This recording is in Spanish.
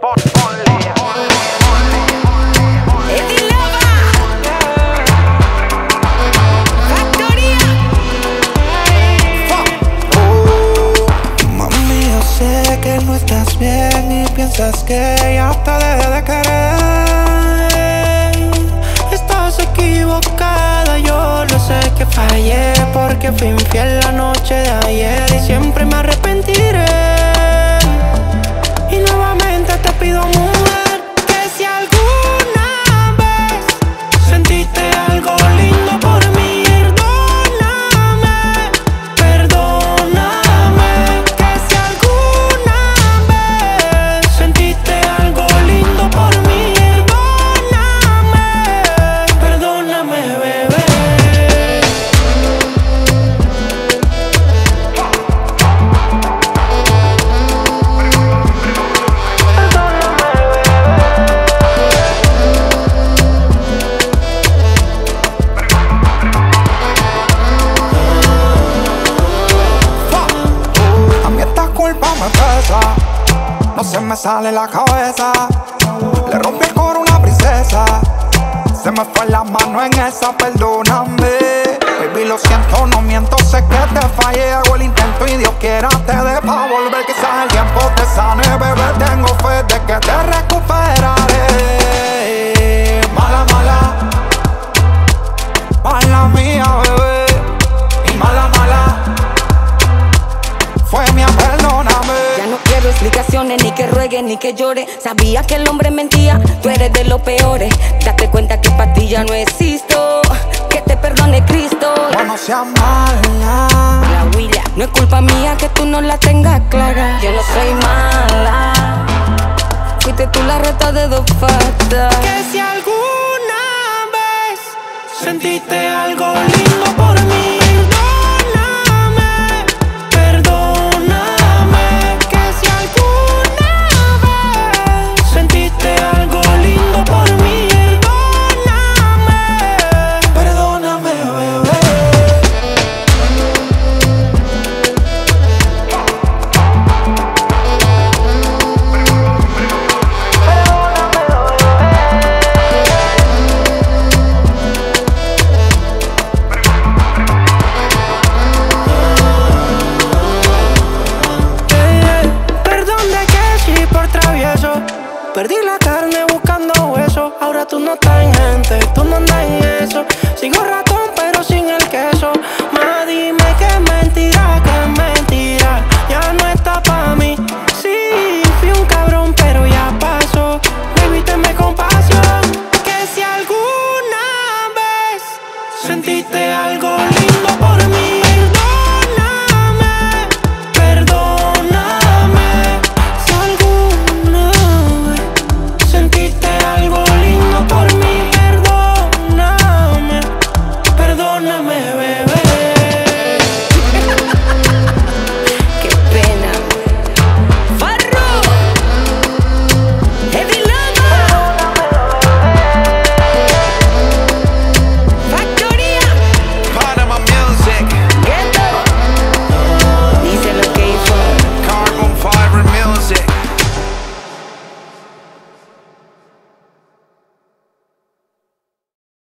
Mami, yo sé que no estás bien y piensas que ya te dejé de querer. Estás equivocada, yo lo sé que fallé porque fui infiel la noche de ayer y siempre me arrepentiré. Y nuevamente te pido, mujer, que si alguna vez sentiste algo lindo por mí, perdóname, que si alguna vez sentiste algo lindo por mí, perdóname, bebé. No se me sale la cabeza. Le rompí el coro a una princesa. Se me fue la mano en esa, perdóname. Baby, lo siento, no miento, sé que te fallé. Hago el intento y Dios quiera te dé pa' volver. Quizás el tiempo te sane, bebé, tengo fe de que te recuperaré. Mala, mala, mala mía, bebé. Y mala, mala fue mía, perdóname. Ya no quiero explicaciones, ni que ruegue, ni que llore. Sabía que el hombre mentía, tú eres de los peores. Date cuenta que para ti ya no existo. Que te perdone Cristo. No seas mala. La huilla, no es culpa mía que tú no la tengas clara. Yo no soy mala, fuiste tú la rata de dos patas. Que si alguna vez sentiste algo lindo por mí, perdí la carne buscando hueso. Ahora tú no estás en